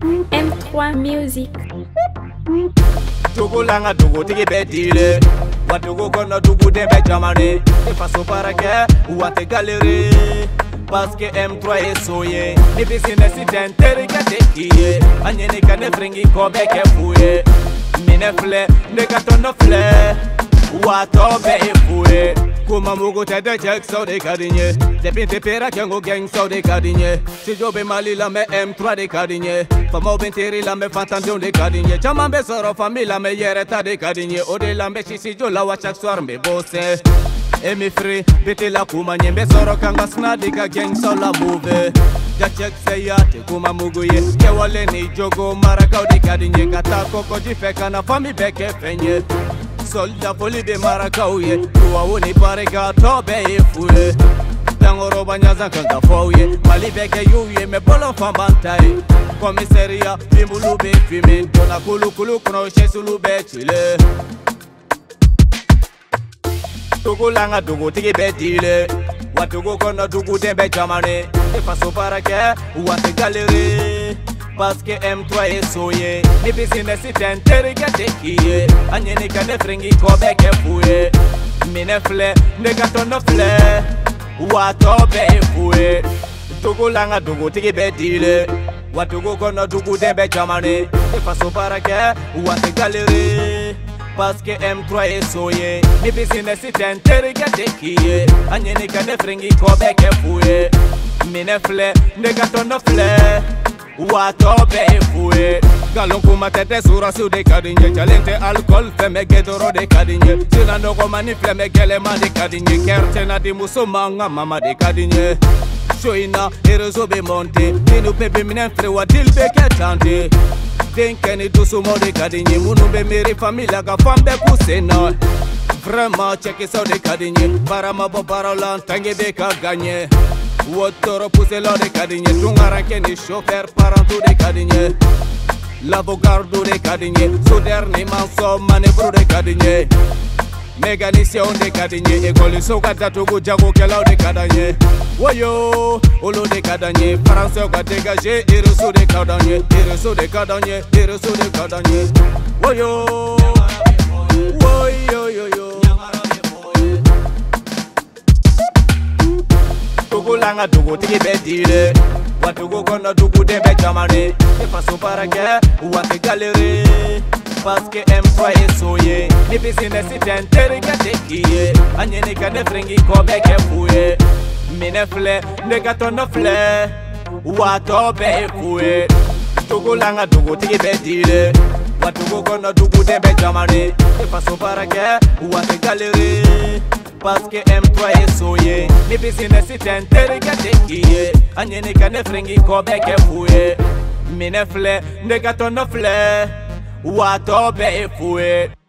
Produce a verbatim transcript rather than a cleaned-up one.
M trois Music. Tugu langa tugu tigi bedile Watugu kono tugu dembe jamane E faso para ke Wate galeri Parce que M trois est soye Ni business itenteri kate iye Anye ni kane fringi kobe ke fuye Mine fle, ne katono fle Wato be e fuye Kuma mugu tede jek so de kadinye Depin te pera kengo gang so de kadinye Si jobe mali la me M trois de kadinye Famo benteri la me fantandion de kadinye Chaman be soro fami la me yereta de kadinye Ode la me shisi jo la wa chaque soir me bosse E mi free, bete la kuma nyembe soro kanga snadika gang so la move Ja check se ya te kuma mugu ye Ke wale ni jogo marakau de kadinye Kata koko jifeka na fami beke fenye Solda poli be marakau ye Tuwa uni pare ka tobe e fue Tangoro banyaza kanga fau ye Mali beke yu ye me bolo fambantai Komiseria bimulu be fime Dona kulu kulu kuno shesulu be chile Tugu langa tugu tigi bedile Watugu kono tugu dembe jamane E faso para ke Wate galeri Parce que M trois est soye Ni business itenteri kate iye Anye ni kane fringi kobe ke fuye Mine fle, ne gatono fle Wato be e fuye Tugu langa tugu tigi bedile Watugu kono tugu dembe jamane E faso para ke Wate galeri Parce que M trois est soye Ni business itenteri kate iye Anye ni kane fringi kobe ke fuye Mine fle, ne gatono fle Wato be e fuye Galon kuma tete sura su de kadinye Chalente alcool feme gedoro de kadinye Sina noko mani fleme gele ma de kadinye Kerte na di muso manga mama de kadinye Shoina erezo be monte Dinu pepe minen frewa dil be ke chante Denke ni dusu mo de kadinye Munu be meri familia ka fambe kusena Vraiment check so de kadinye Para mabo parolan tange be ka ganye Wotoro puse lo de kadinye Tungaranke ni chauffeur parantu de kadinye L'avogardo de kadinye Soderni manso manevro de kadinye Mécanicien de kadinye Ekoli soka tatugu jago kelau de kadanye Woyo Olo de kadanye Français ga dégagé Irisu de kadanye Irisu de kadanye Irisu de kadanye Woyo Woyo yo yo Tugu langa tugu tigi bedile Watugu kono tugu dembe jamane E faso para ke Wate galeri Parce que M trois est soye Ni business itenteri kate iye Anye ni kane fringi kobe ke fuye Mine fle, ne gatono fle Wato be e fuye Tugu langa tugu tigi bedile Watugu kono tugu dembe jamane E faso para ke Wate galeri Parce que M trois est soye Ni business itenteri kate iye Anye ni kane fringi kobe ke fuye Mine fle, ne gatono fle Wato be e fuye